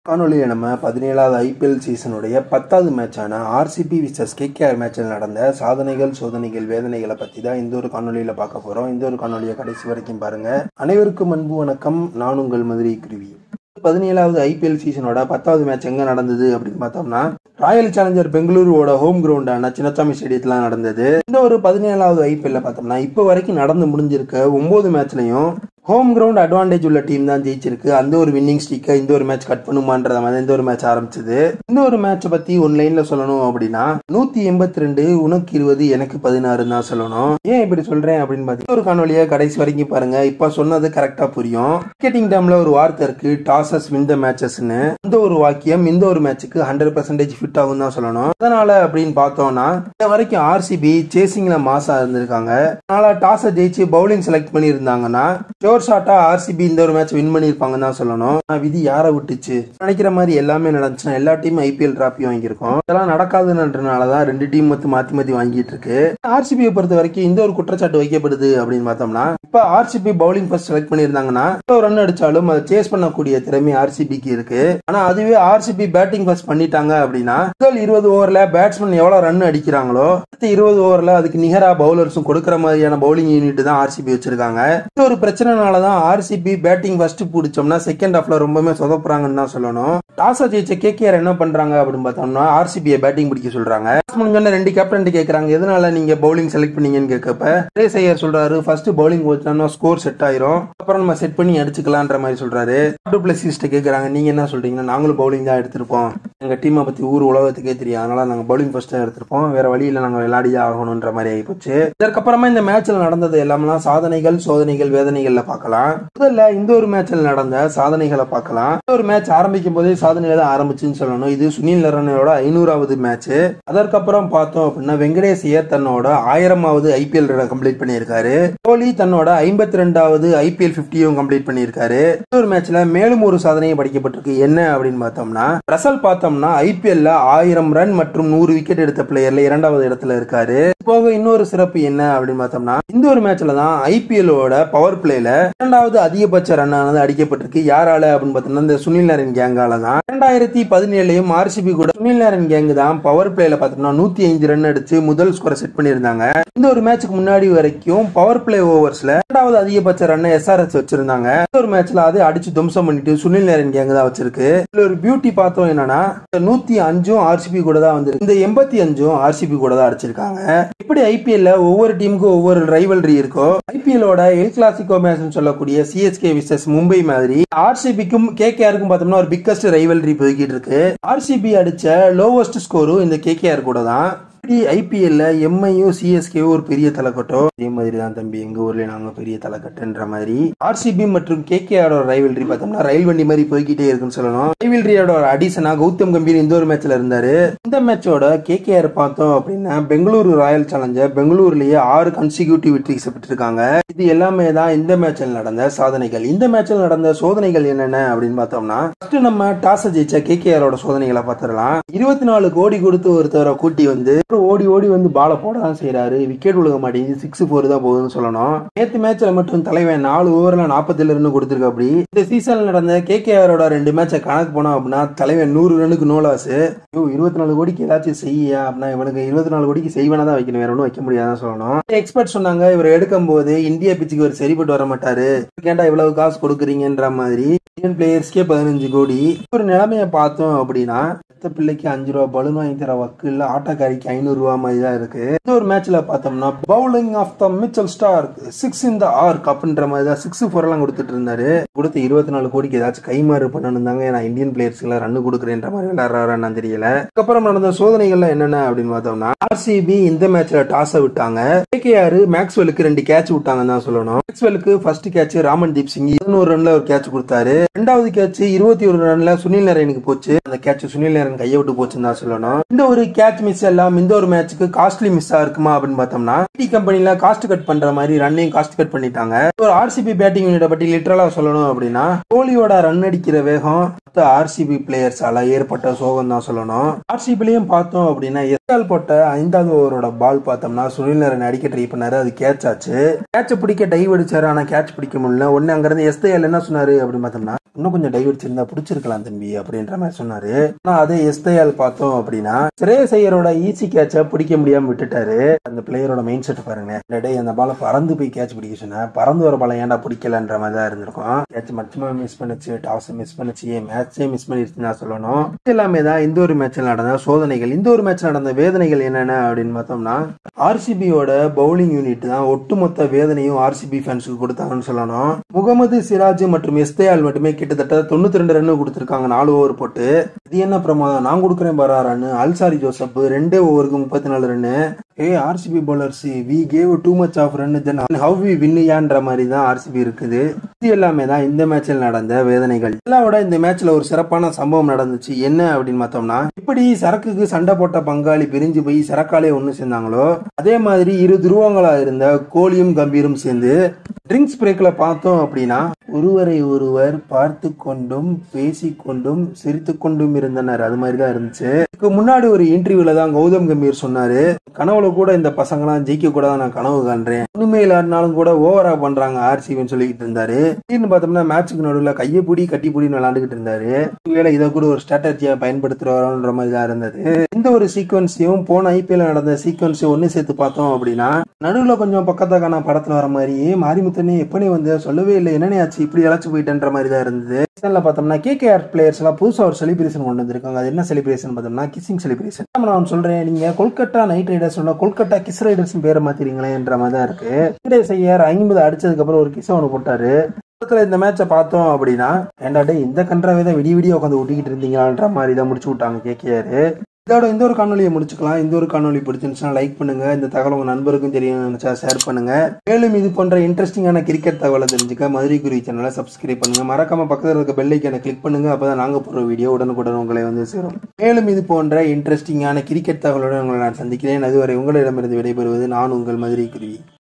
காணொலியில் நம்ம 17வது ஐபிஎல் சீசனுடைய 10வது மேட்சான ஆர்சிபி விசஸ் கேகேஆர் மேட்சில் நடந்த சாதனைகள் சோதனைகள் வேதனைகளை பற்றி தான் இந்த ஒரு காணொலியில் பார்க்க போகிறோம். இந்த ஒரு காணொலியை கடைசி வரைக்கும் பாருங்க. அனைவருக்கும் அன்பு வணக்கம். நான் உங்கள் மதுரை குருவி. 17வது ஐபிஎல் சீசனோட 10வது மேட்ச் எங்க நடந்தது அப்படின்னு பார்த்தோம்னா ராயல் சேலஞ்சர் பெங்களூருவோட ஹோம் கிரவுண்டான சின்னசாமி ஸ்டேடியத்துல நடந்தது. இந்த ஒரு 17வது ஐபிஎல்ல பார்த்தோம்னா இப்போ வரைக்கும் நடந்து முடிஞ்சிருக்க 9 மேட்ச்லயும் ஹோம் கிரவுண்ட் அட்வான்டேஜ் உள்ள டீம் தான் ஜெயிச்சிருக்கு. அந்த ஒரு வின்னிங் ஸ்ட்ரீக்கை இந்த ஒரு மேட்ச் கட் பண்ணுமான்ற மாதிரி இந்த ஒரு மேட்ச் ஆரம்பிச்சது. இந்த ஒரு மேட்சை பத்தி ஒன்லைன்ல சொல்லணும் அப்படின்னா 182 உனக்கு 20 எனக்கு 16 தான் சொல்லணும். ஏன் இப்படி சொல்றேன் அப்படின்னு பாத்தீங்கன்னா ஒரு காணொலியை கடைசி வரைக்கும் பாருங்க. இப்ப சொன்னது கரெக்டா புரியும். கிரிக்கெட்டிங் டேம்ல ஒரு வார்த்தை இருக்கு, டாசஸ் வின் த மேட்சஸ்னு. இந்த ஒரு வாக்கியம் இந்த ஒரு மேட்சுக்கு 100% ஃபிட் ஆகும் தான் சொல்லணும். அதனால அப்படின்னு பார்த்தோம்னா இந்த வரைக்கும் ஆர்சிபி சேசிங்ல மாசா இருந்திருக்காங்க. அதனால டாஸை ஜெயிச்சு பவுலிங் செலக்ட் பண்ணி இருந்தாங்கன்னா ஆர்சிபி இந்த ஒரு மேட்ச் வின் பண்ணிருப்பாங்க தான் சொல்லணும். விதி யாரை விட்டுச்சு நினைக்கிற மாதிரி எல்லாமே நடந்துச்சுன்னா எல்லா டீம் ஐபிஎல் டிராபி வாங்கியிருக்கோம். இதெல்லாம் நடக்காதுன்றதுனாலதான் 2 டீம் மாத்தி வாங்கிட்டு இருக்கு. ஆர்சிபியை பொறுத்த வரைக்கும் இந்த ஒரு குற்றச்சாட்டு வைக்கப்படுது அப்படின்னு பார்த்தோம்னா இப்ப ஆர்சிபி பவுலிங் ஃபர்ஸ்ட் செலக்ட் பண்ணிருந்தாங்கன்னா ஒரு ரன் அடிச்சாலும் அதை சேஸ் பண்ணக்கூடிய திறமை ஆர்சிபிக்கு இருக்கு. ஆனா அதுவே ஆர்சிபி பேட்டிங் ஃபர்ஸ்ட் பண்ணிட்டாங்க அப்படின்னா முதல் 20 ஓவர்ல பேட்ஸ்மேன் எவ்வளவு ரன் அடிக்கிறாங்களோ அடுத்த 20 ஓவர்ல அதுக்கு நிகரா பவுலர்ஸும் கொடுக்கற மாதிரியான பவுலிங் யூனிட் தான் ஆர்சிபி வச்சிருக்காங்க. இது ஒரு பிரச்சனை தான் ஆர்சிபி பேட்டிங் ஃபர்ஸ்ட் பிடிச்சோம்னா செகண்ட் ஹாஃப்ல ரொம்பவே சொதப்புறாங்கன்னு தான் சொல்லணும். டாஸ் ஜெயிச்ச கேகேஆர் என்ன பண்றாங்க அப்படின்னு பார்த்தோம்னா ஆர்சிபியை பேட்டிங் பிடிக்க சொல்றாங்க. முடிஞ்சோன்னா 2 கேப்டன் கேட்கறாங்க, எதனால நீங்க பவுலிங் செலக்ட் பண்ணீங்கன்னு கேட்கப்ப ரேசையர் சொல்றாரு ஃபர்ஸ்ட் பவுலிங் போச்சோம்னா ஸ்கோர் செட் ஆயிரும், அப்புறம் நம்ம செட் பண்ணி அடிச்சுக்கலான்ற மாதிரி சொல்றாரு. டூப்ளசிஸ்ட கேட்கறாங்க, நீங்க என்ன சொல்றீங்கன்னா நாங்களும் பவுலிங் தான் எடுத்திருப்போம், எங்க டீமை பத்தி ஊர் உலகத்துக்கே தெரியும், அதனால நாங்க பவுலிங் ஃபர்ஸ்ட் தான் எடுத்திருப்போம், வேற வழியில நாங்க விளையாடிதான் ஆகணும்ன்ற மாதிரி ஆயிப்போச்சு. இதற்கப்புறமா இந்த மேட்ச்ல நடந்தது எல்லாமே சாதனைகள் சோதனைகள் வேதனைகள்ல பார்க்கலாம். முதல்ல இந்த ஒரு மேட்ச்ல நடந்த சாதனைகளை பார்க்கலாம். இந்த ஒரு மேட்ச் ஆரம்பிக்கும் போதே சாதனைகளை தான் ஆரம்பிச்சுன்னு சொல்லணும். இது சுனில் நரனோட 500வது மேட்ச். அதற்கப்புறம் பார்த்தோம் அப்படின்னா வெங்கடேஷ் ஐயர் தன்னோட 1000வது ஐபிஎல் கம்ப்ளீட் பண்ணியிருக்காரு. கோலி தன்னோட 52வது ஐபிஎல் 50யும் கம்ப்ளீட் பண்ணியிருக்காரு. இந்த ஒரு மேட்ச்ல மேலும் ஒரு சாதனையை படிக்கப்பட்டிருக்கு. என்ன அப்படின்னு பார்த்தோம்னா ரசல் பார்த்தோம்னா ஐபிஎல்ல 1000 ரன் மற்றும் 100 விக்கெட் எடுத்த பிளேயர்ல 2வது இடத்துல இருக்காரு. போக இன்னொரு சிறப்பு என்ன அப்படின்னு பார்த்தோம்னா இந்த ஒரு மேட்ச்ல தான் ஐபிஎல்லோட பவர் பிளேல 2வது அதிகபட்ச ரன் ஆனது அடிக்கப்பட்டிருக்கு. யாரால அப்படின்னு பார்த்தோம்னா இந்த சுனில் நரேன் கேங்கால தான். 2017லயும் ஆர்சிபி கூட சுனில் நரேன் கேங் தான் பவர் பிளேல பார்த்தோம்னா 105 ரன் அடிச்சு முதல் ஸ்கோரை செட் பண்ணிருந்தாங்க. இந்த ஒரு மேட்சுக்கு முன்னாடி வரைக்கும் பவர் பிளே ஓவர்ஸ்ல 2வது அதிகபட்ச ரன் எஸ்ஆர்எஸ் வச்சிருந்தாங்க. இந்த ஒரு மேட்ச்ல அதை அடிச்சு துவம்சம் பண்ணிட்டு சுனில் நரேன் கேங் தான் வச்சிருக்கு. இதுல ஒரு பியூட்டி பார்த்தோம் என்னன்னா 105 ஆர்சிபி கூட தான் வந்து இந்த 85 ஆர்சிபி கூட தான் அடிச்சிருக்காங்க. இப்படி ஐபிஎல்ல ஒவ்வொரு டீமுக்கும் ஒவ்வொரு ரைவல்ரி இருக்கோ ஐபிஎல்லோட எல் கிளாசிகோ மேட்ச் சொல்லக்கூடிய சிஎஸ்கே விசஸ் மும்பை மாதிரி ஆர்சிபிக்கும் கேகேஆருக்கும் பார்த்தோம்னா ஒரு பிக்கஸ்ட் ரைவல்ரி போய்கிட்டு இருக்கு. ஆர்சிபி அடிச்ச லோவஸ்ட் ஸ்கோரும் இந்த கேகேஆர் கூட தான். ஐபிஎல்ல எம்ஐயும் சிஎஸ்கேவும் ஒரு பெரிய தலைக்கட்டும். அதே மாதிரி தான் தம்பி எங்க ஊர்ல நாங்க பெரிய தலைக்கட்டுன்ற மாதிரி ஆர்சிபி மற்றும் கேகேஆரோட ரைவல்ரி பார்த்தோம்னா ரயில் வண்டி மாதிரி போய்கிட்டே இருக்குன்னு சொல்லணும். ரைவல்ரியோட ஒரு அடிஷனா கௌதம் கம்பீர் இந்த ஒரு மேட்ச்ல இருந்தாரு. இந்த மேட்சோட கேகேஆர் பார்த்தோம் அப்படின்னா பெங்களூரு ராயல் சேலஞ்சர் பெங்களூர்லயே 6 கன்சிக்யூட்டிவ் விக்டரிஸ் பெற்றிருக்காங்க. இது எல்லாமே தான் இந்த மேட்ச்ல நடந்த சாதனைகள். இந்த மேட்ச்ல நடந்த சோதனைகள் என்னென்ன அப்படின்னு பார்த்தோம்னா ஃபர்ஸ்ட் நம்ம டாஸ் ஜெயிச்ச கேகேஆரோட சோதனைகளை பார்த்துடலாம். 24 கோடி கொடுத்து ஒருத்தரை கூட்டி வந்து ஓடி வந்து பால போட தான் செய்யறாரு. விக்கெட் விழுக மாட்டேங்குது, 6-4 தான் போகுதுன்னு சொல்லணும். நேத்து மேட்ச்ல மட்டும் தலைவன் 4 ஓவர்ல 47 ரன் கொடுத்திருக்க. அப்படி இந்த சீசன்ல நடந்த கேகேஆரோட 2 மேட்சை கணக்கு போனோம் அப்படின்னா தலைவன் 100 ரன்னுக்கு நோ லாஸ். 24 கோடிக்கு ஏதாச்சும் செய்யா அப்படின்னா இவனுக்கு 24 கோடிக்கு செய்வனா தான் வைக்கணும், வேற ஒன்றும் வைக்க முடியாதுன்னு சொல்லணும். எக்ஸ்பர்ட் சொன்னாங்க இவர் எடுக்கும் போது இந்தியா பிச்சுக்கு ஒரு சரிப்பட்டு வர மாட்டாரு, கேட்டா இவ்வளவு காசு கொடுக்குறீங்கன்ற மாதிரி. இந்தியன் பிளேயர்ஸ்க்கே 15 கோடி. ஒரு நிலைமையை பார்த்தோம் அப்படின்னா பிள்ளைக்கு 5 ரூபா பலூன் வாங்கி தர வக்கு இல்ல, ஆட்டக்காரிக்கு 500 ரூபாய் மாதிரி தான் இருக்கு. இந்த ஒரு மேட்ச்ல பார்த்தோம்னா bowling of the Mitchell Starc 6 in the arc அப்படின்ற மாதிரி தான் 6-4 எல்லாம் கொடுத்துட்டு இருந்தாரு. கொடுத்து 24 கோடிக்கு ஏதாச்சும் கைமாறு பண்ணணும் தாங்க நான் இந்தியன் பிளேயர்ஸ்க்கு எல்லாம் ரன் கொடுக்குறேன்ற மாதிரி விளையாடுறான்னு தெரியல. அதுக்கப்புறம் நடந்த சோதனைகள்ல என்னென்ன அப்படின்னு பார்த்தோம்னா ஆர்சிபி இந்த மேட்ச்ல டாஸை விட்டாங்க. கேகேஆர் மேக்ஸ்வெலுக்கு 2 கேட்ச் விட்டாங்கன்னு தான் சொல்லணும். மேக்ஸ்வெலுக்கு ஃபர்ஸ்ட் கேட்ச் ராமன்தீப் சிங் 21 ரன்ல ஒரு கேட்ச் கொடுத்தாரு. 2வது கேட்ச் 21 ரன்ல சுனில் நரேனுக்கு போச்சு. அந்த கேட்ச் சுனில் ரன் கையை விட்டு போச்சுன்னு தான் சொல்லணும். இந்த ஒரு கேட்ச் மிஸ் எல்லாம் இந்த ஒரு மேட்சுக்கு காஸ்ட்லி மிஸ்ஸா இருக்குமா அப்படின்னு பார்த்தோம்னா ஐடி கம்பெனில காஸ்ட் கட் பண்ற மாதிரி ரன்னையும் காஸ்ட் கட் பண்ணிட்டாங்க. ஒரு ஆர்சிபி பேட்டிங் யூனிட்டை பற்றி லிட்டரலா சொல்லணும் அப்படின்னா கோலியோட ரன் அடிக்கிற வேகம் ஆர்சிபி பிளேயர்ஸால ஏற்பட்ட சோகம் தான் சொல்லணும். ஆர்சிபிலையும் பார்த்தோம் அப்படின்னா எஸ்ஆல் போட்ட 5வது ஓவரோட பால் பார்த்தோம்னா சுனில் நரேன் அடிக்க ட்ரை பண்ணாரு. அது கேட்ச் ஆச்சு. கேட்ச பிடிக்க டைவ் அடிச்சாரு. ஆனா கேட்ச் பிடிக்க முடியல. உடனே அங்க இருந்து எஸ்தேஎல் என்ன சொன்னாரு அப்படின்னு பார்த்தோம்னா இன்னும் கொஞ்சம் டைவ் அடிச்சிருந்தா பிடிச்சிருக்கலாம் தம்பி அப்படின்ற மாதிரி சொன்னாரு. ஆனா அதே எஸ்தேஎல் பார்த்தோம் அப்படின்னா ஸ்ரேயஸ் ஐயரோட ஈஸி கேட்ச பிடிக்க முடியாம விட்டுட்டாரு. அந்த பிளேயரோட மைண்ட் செட் பாருங்க. அந்த பால பறந்து போய் கேட்ச் பிடிக்க சொன்ன பறந்து வர பால ஏன்டா பிடிக்கலன்ற மாதிரி தான் இருந்திருக்கும். கேட்ச் மச்சமா மிஸ் பண்ணுச்சு. டாஸ் மிஸ் பண்ணுச்சு. மேட்சே மிஸ் பண்ணிருச்சுன்னு தான் சொல்லணும். எல்லாமே தான் இந்த ஒரு மேட்ச்ல நடந்த சோதனைகள். இந்த ஒரு மேட்ச்ல நடந்த வேதனைகள் என்னென்ன அப்படின்னு பார்த்தோம்னா ஆர்சிபியோட பவுலிங் யூனிட் தான் ஒட்டுமொத்த வேதனையும் ஆர்சிபி ஃபேன்ஸுக்கு கொடுத்தாங்கன்னு சொல்லணும். முகமது சிராஜ் மற்றும் எஸ்தேஆல் மட்டுமே கிட்டத்தட்ட 92 ரன் கொடுத்திருக்காங்க 4 ஓவர் போட்டு. இது என்ன பிரமாதம், நான் கொடுக்குறேன் பாரா ரன். அல்சாரி ஜோசப் 2 ஓவருக்கு 34 ரன். RCB bowlers we gave too much of run then how we win யான்ற மாதிரி தான் ஆர்சிபி இருக்குது. இது எல்லாமே தான் இந்த மேட்சில் நடந்த வேதனைகள். எல்லாவோட இந்த மேட்ச்ல ஒரு சிறப்பான சம்பவம் நடந்துச்சு. என்ன அப்படின்னு பார்த்தோம்னா இப்படி சரக்குக்கு சண்டை போட்ட பங்காளி பிரிஞ்சு போய் சரக்காலே ஒண்ணு சேர்ந்தாங்களோ அதே மாதிரி இரு துருவங்களா இருந்த கோலியும் கம்பீரும் சேர்ந்து ட்ரிங்க்ஸ் பிரேக்ல பார்த்தோம் அப்படின்னா ஒருவரை ஒருவர் பார்த்து கொண்டும் பேசிக்கொண்டும் சிரித்து கொண்டும் இருந்தனர். அது மாதிரி தான் இருந்துச்சு. இதுக்கு முன்னாடி ஒரு இன்டர்வியூல தான் கௌதம் கம்பீர் சொன்னாரு, கனவுல கூட இந்த பசங்கலாம் ஜெயிக்க கூட நான் கனவு காண்றேன், உண்மை இல்லாட்டினாலும் கூட ஓவரா பண்றாங்க ஆர்சிபின்னு சொல்லிட்டு இருந்தாரு. திடீர்னு பார்த்தோம்னா மேட்சுக்கு நடுவில் கையை பிடி கட்டி பிடின்னு விளையாண்டுகிட்டு இருந்தாரு. ஒருவேளை இதை கூட ஒரு ஸ்ட்ராட்டஜியா பயன்படுத்துறோன்ற மாதிரி தான் இருந்தது. இந்த ஒரு சீக்வன்ஸையும் போன ஐபிஎல் நடந்த சீக்வன்ஸையும் ஒன்னு சேர்த்து பார்த்தோம் அப்படின்னா நடுவில் கொஞ்சம் பக்கத்தாக்கான படத்துல வர மாதிரியே மாரிமுத்தனே எப்படி வந்து சொல்லவே இல்லை, என்னன்னே ஆச்சு இப்படி இழைச்சு போயிட்டேன்ற மாதிரி தான் இருந்தது. பார்த்தோம்னா KKR பிளேயர்ஸ் எல்லாம் புதுசா ஒரு செலிபிரேஷன் கொண்டு வந்திருக்காங்க. அது என்ன செலிபிரேஷன் பார்த்தோம்னா கிசிங் செலிபிரேஷன். நான் சொல்றேன், நீங்க Kolkata Knight Riders Kolkata kiss riders பேரை மாத்திரீங்களேன்ற மாதிரி தான் இருக்கு. ஐயர் 50 அடிச்சதுக்கு அப்புறம் ஒரு கிஸ் ஒன்று போட்டாரு. இந்த மேட்சை பார்த்தோம் அப்படின்னா ஏண்டாடே இந்த கன்றாவே தான் விடிய உட்காந்து ஒட்டிக்கிட்டு இருந்தீங்களான்ற மாதிரி தான் முடிச்சு விட்டாங்க KKR. இதோட இந்த ஒரு காணொலியை முடிச்சுக்கலாம். இந்த ஒரு காணொலி பிடிச்சிருந்துச்சுன்னா லைக் பண்ணுங்க. இந்த தகவல் உங்க நண்பருக்கும் தெரியும் நினைச்சா ஷேர் பண்ணுங்க. மேலும் இது போன்ற இன்ட்ரெஸ்டிங்கான கிரிக்கெட் தகவலை தெரிஞ்சுக்க மதுரை குருவி சேனலை சப்ஸ்கிரைப் பண்ணுங்க. மறக்காம பக்கத்தில் இருக்க பெல் ஐக்கானை கிளிக் பண்ணுங்க. அப்பதான் நாங்க போடுற வீடியோ உடனுக்குடன் உங்களை வந்து சேரும். மேலும் இது போன்ற இன்ட்ரெஸ்டிங்கான கிரிக்கெட் தகவலுடன் உங்களை நான் சந்திக்கிறேன். அதுவரை உங்களிடமிருந்து விடைபெறுவது நான் உங்கள் மதுரை குருவி.